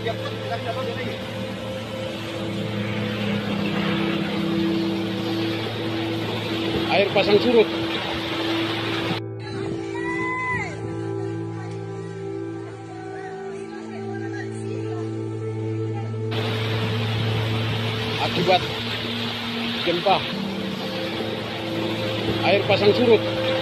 Air pasang surut. Akibat gempa, air pasang surut.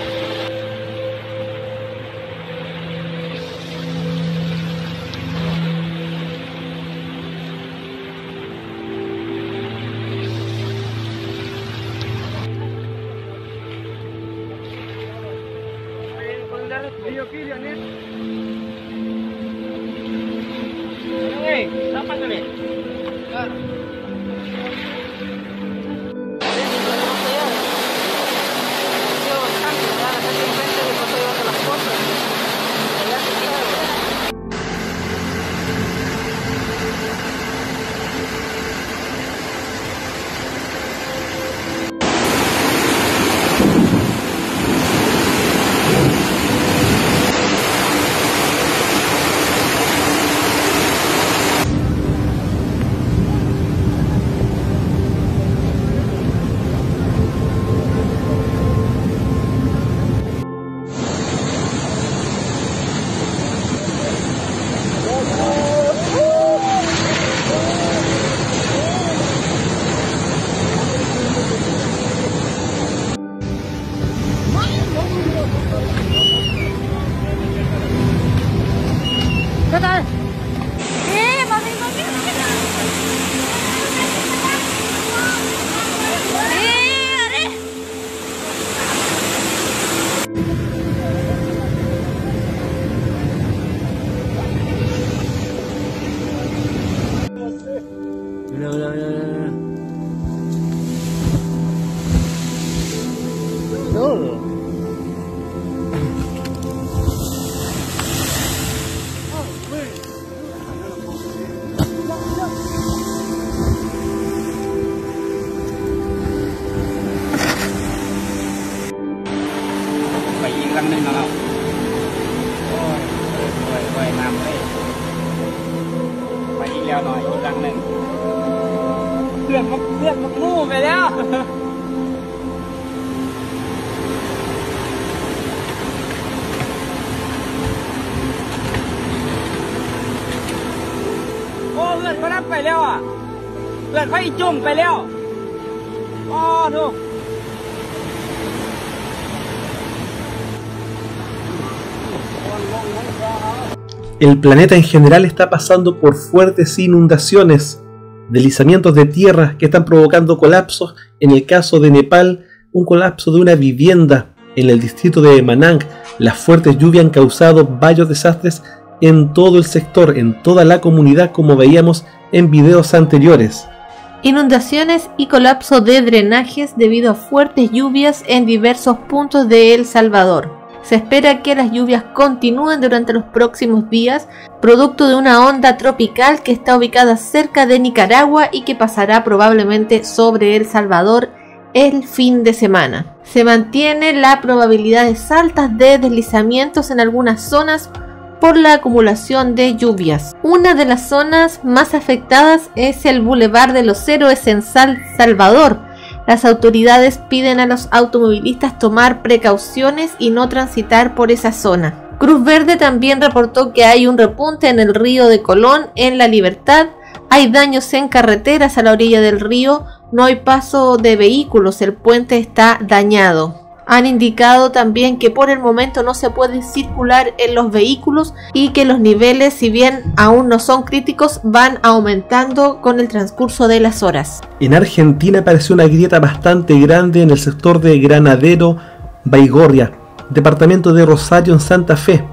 El planeta en general está pasando por fuertes inundaciones, deslizamientos de tierra que están provocando colapsos. En el caso de Nepal, un colapso de una vivienda en el distrito de Manang. Las fuertes lluvias han causado varios desastres en todo el sector, en toda la comunidad, como veíamos en videos anteriores. Inundaciones y colapso de drenajes debido a fuertes lluvias en diversos puntos de El Salvador. Se espera que las lluvias continúen durante los próximos días, producto de una onda tropical que está ubicada cerca de Nicaragua y que pasará probablemente sobre El Salvador el fin de semana. Se mantiene la probabilidades altas de deslizamientos en algunas zonas por la acumulación de lluvias. Una de las zonas más afectadas es el Boulevard de los Héroes en San Salvador. Las autoridades piden a los automovilistas tomar precauciones y no transitar por esa zona. Cruz Verde también reportó que hay un repunte en el río de Colón en La Libertad. Hay daños en carreteras a la orilla del río, no hay paso de vehículos, el puente está dañado. Han indicado también que por el momento no se puede circular en los vehículos y que los niveles, si bien aún no son críticos, van aumentando con el transcurso de las horas. En Argentina apareció una grieta bastante grande en el sector de Granadero, Baigorria, departamento de Rosario en Santa Fe.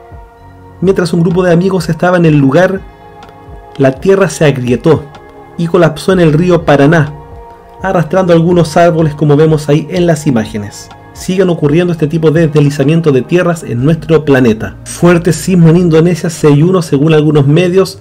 Mientras un grupo de amigos estaba en el lugar, la tierra se agrietó y colapsó en el río Paraná, arrastrando algunos árboles como vemos ahí en las imágenes. Sigan ocurriendo este tipo de deslizamiento de tierras en nuestro planeta. Fuerte sismo en Indonesia, 6.1 según algunos medios,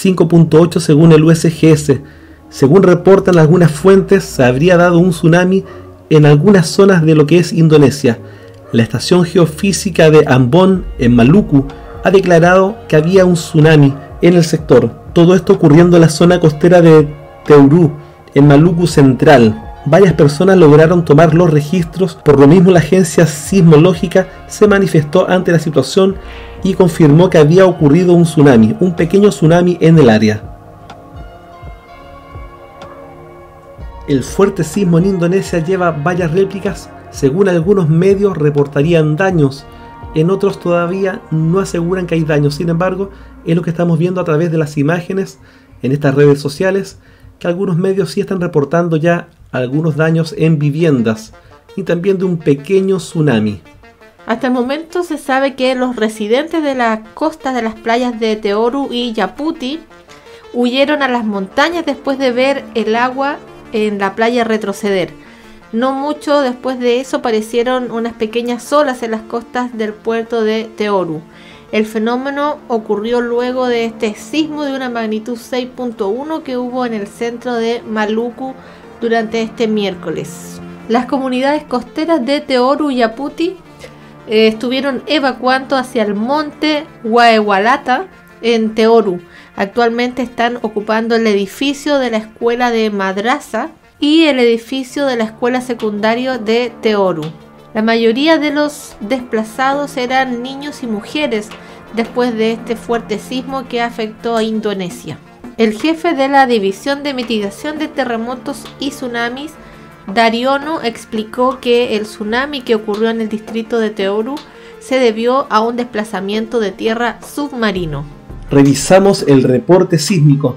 5.8 según el USGS. Según reportan algunas fuentes, se habría dado un tsunami en algunas zonas de lo que es Indonesia. La estación geofísica de Ambon, en Maluku, ha declarado que había un tsunami en el sector. Todo esto ocurriendo en la zona costera de Teorú, en Maluku Central. Varias personas lograron tomar los registros, por lo mismo la agencia sismológica se manifestó ante la situación y confirmó que había ocurrido un tsunami, un pequeño tsunami en el área. El fuerte sismo en Indonesia lleva varias réplicas, según algunos medios reportarían daños, en otros todavía no aseguran que hay daños, sin embargo es lo que estamos viendo a través de las imágenes en estas redes sociales, que algunos medios sí están reportando ya algunos daños en viviendas y también de un pequeño tsunami. Hasta el momento se sabe que los residentes de la costa de las playas de Teorú y Yaputty huyeron a las montañas después de ver el agua en la playa retroceder. No mucho después de eso aparecieron unas pequeñas olas en las costas del puerto de Teorú. El fenómeno ocurrió luego de este sismo de una magnitud 6.1 que hubo en el centro de Maluku durante este miércoles. Las comunidades costeras de Teorú y Yaputty estuvieron evacuando hacia el monte Waewalata en Teorú. Actualmente están ocupando el edificio de la escuela de Madrasa y el edificio de la escuela secundaria de Teorú. La mayoría de los desplazados eran niños y mujeres después de este fuerte sismo que afectó a Indonesia. El jefe de la División de Mitigación de Terremotos y Tsunamis, Daryono, explicó que el tsunami que ocurrió en el distrito de Teorú se debió a un desplazamiento de tierra submarino. Revisamos el reporte sísmico,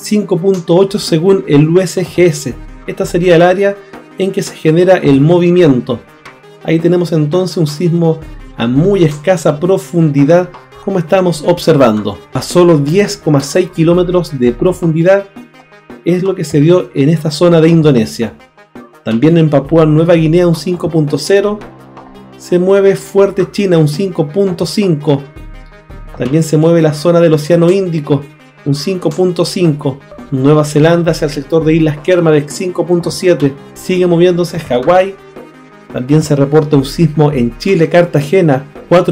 5.8 según el USGS. Esta sería el área en que se genera el movimiento. Ahí tenemos entonces un sismo a muy escasa profundidad, como estamos observando. A solo 10,6 kilómetros de profundidad es lo que se dio en esta zona de Indonesia. También en Papúa Nueva Guinea un 5.0. Se mueve fuerte China un 5.5. También se mueve la zona del Océano Índico un 5.5. Nueva Zelanda hacia el sector de Islas Kermadec 5.7. Sigue moviéndose Hawái. También se reporta un sismo en Chile, Cartagena,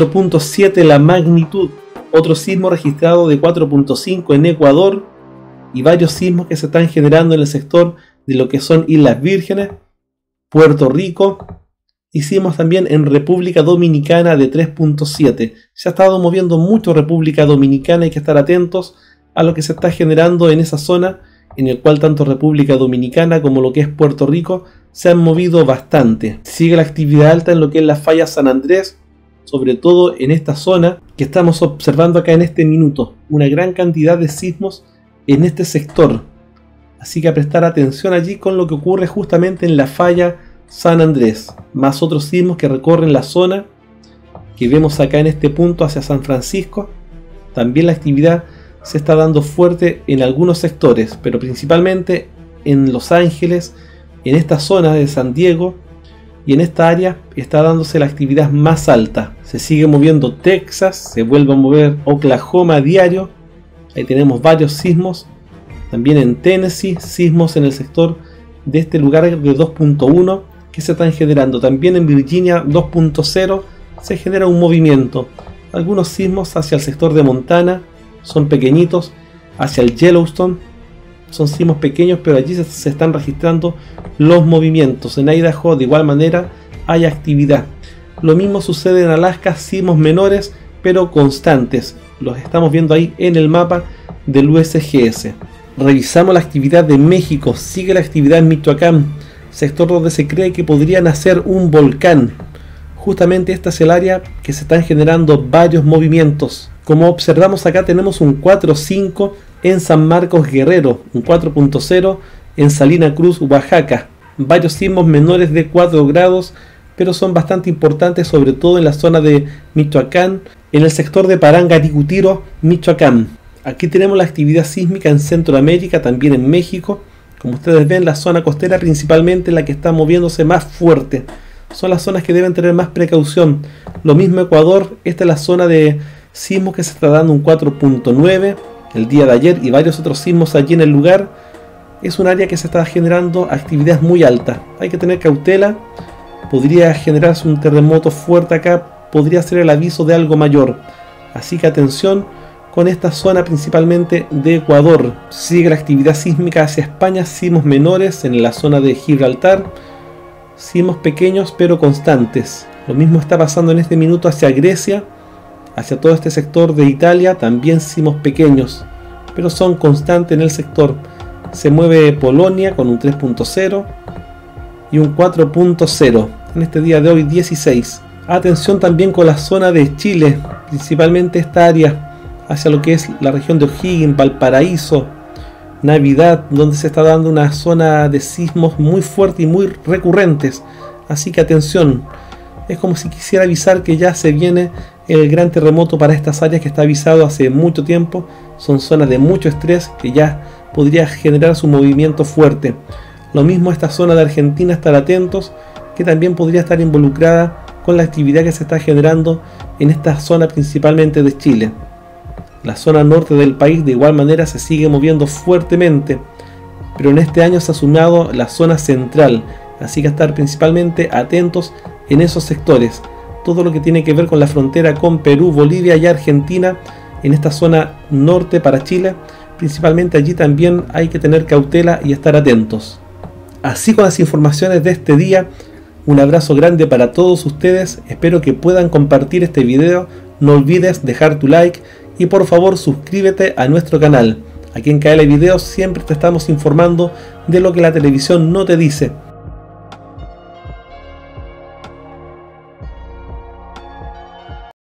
4.7 la magnitud. Otro sismo registrado de 4.5 en Ecuador. Y varios sismos que se están generando en el sector de lo que son Islas Vírgenes, Puerto Rico. Y sismos también en República Dominicana de 3.7. Se ha estado moviendo mucho República Dominicana, hay que estar atentos a lo que se está generando en esa zona, en el cual tanto República Dominicana como lo que es Puerto Rico se han movido bastante. Sigue la actividad alta en lo que es la falla San Andrés, sobre todo en esta zona que estamos observando acá en este minuto. Una gran cantidad de sismos en este sector. Así que a prestar atención allí con lo que ocurre justamente en la falla San Andrés. Más otros sismos que recorren la zona que vemos acá en este punto hacia San Francisco. También la actividad se está dando fuerte en algunos sectores, pero principalmente en Los Ángeles, en esta zona de San Diego, y en esta área está dándose la actividad más alta. Se sigue moviendo Texas, se vuelve a mover Oklahoma a diario. Ahí tenemos varios sismos. También en Tennessee, sismos en el sector de este lugar de 2.1 que se están generando. También en Virginia 2.0 se genera un movimiento. Algunos sismos hacia el sector de Montana son pequeñitos, hacia el Yellowstone son sismos pequeños, pero allí se están registrando los movimientos. En Idaho de igual manera hay actividad. Lo mismo sucede en Alaska, sismos menores pero constantes. Los estamos viendo ahí en el mapa del USGS. Revisamos la actividad de México. Sigue la actividad en Michoacán, sector donde se cree que podría nacer un volcán. Justamente esta es el área que se están generando varios movimientos. Como observamos acá tenemos un 4.5 en San Marcos Guerrero, un 4.0 en Salina Cruz, Oaxaca. Varios sismos menores de 4 grados, pero son bastante importantes, sobre todo en la zona de Michoacán, en el sector de Parangaricutiro, Michoacán. Aquí tenemos la actividad sísmica en Centroamérica, también en México. Como ustedes ven, la zona costera principalmente la que está moviéndose más fuerte. Son las zonas que deben tener más precaución. Lo mismo Ecuador, esta es la zona de sismos que se está dando un 4.9 el día de ayer y varios otros sismos allí en el lugar. Es un área que se está generando actividad muy alta. Hay que tener cautela. Podría generarse un terremoto fuerte acá. Podría ser el aviso de algo mayor. Así que atención con esta zona principalmente de Ecuador. Sigue la actividad sísmica hacia España, sismos menores en la zona de Gibraltar, sismos pequeños pero constantes. Lo mismo está pasando en este minuto hacia Grecia, hacia todo este sector de Italia, también sismos pequeños, pero son constantes en el sector. Se mueve Polonia con un 3.0 y un 4.0 en este día de hoy 16. Atención también con la zona de Chile, principalmente esta área hacia lo que es la región de O'Higgins, Valparaíso, Navidad, donde se está dando una zona de sismos muy fuerte y muy recurrentes. Así que atención, es como si quisiera avisar que ya se viene el gran terremoto para estas áreas que está avisado hace mucho tiempo. Son zonas de mucho estrés que ya podría generar su movimiento fuerte. Lo mismo esta zona de Argentina, estar atentos, que también podría estar involucrada con la actividad que se está generando en esta zona principalmente de Chile. La zona norte del país de igual manera se sigue moviendo fuertemente, pero en este año se ha sumado la zona central, así que estar principalmente atentos en esos sectores. Todo lo que tiene que ver con la frontera con Perú, Bolivia y Argentina, en esta zona norte para Chile, principalmente allí también hay que tener cautela y estar atentos. Así con las informaciones de este día, un abrazo grande para todos ustedes, espero que puedan compartir este video, no olvides dejar tu like y por favor suscríbete a nuestro canal. Aquí en KL Videos siempre te estamos informando de lo que la televisión no te dice.